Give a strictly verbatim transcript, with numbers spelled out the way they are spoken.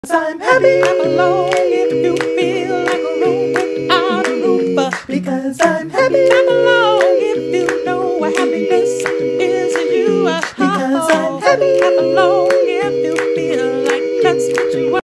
I'm happy. I'm alone if you feel like a room without a roof. Because I'm happy. I'm alone if you know what happiness is to you. Because I'm happy. I'm alone